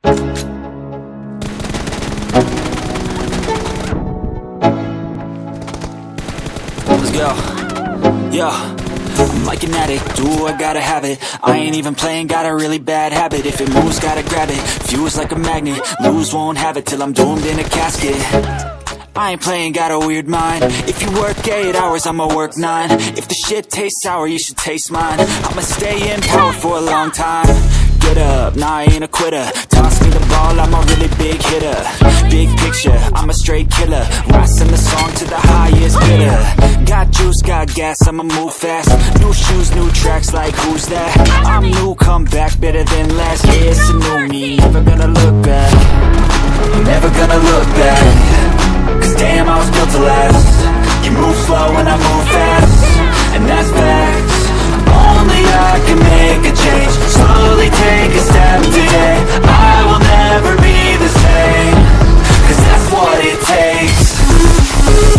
Let's go. Yo, I'm like an addict, do I gotta have it. I ain't even playing, got a really bad habit. If it moves, gotta grab it, fuse like a magnet. Lose, won't have it till I'm doomed in a casket. I ain't playing, got a weird mind. If you work 8 hours, I'ma work 9. If the shit tastes sour, you should taste mine. I'ma stay in power for a long time. Get up, nah, I ain't a quitter. Toss me the ball, I'm a really big hitter. Big picture, I'm a straight killer. Rising the song to the highest bidder. Got juice, got gas, I'ma move fast. New shoes, new tracks, like who's that? I'm new, come back, better than last. Yeah, it's a new me, never gonna look back. Never gonna look back. Cause damn, I was built to last. You move slow and I move fast, and that's facts. Only I can make a change. Slowly take a step today. I will never be the same, cause that's what it takes.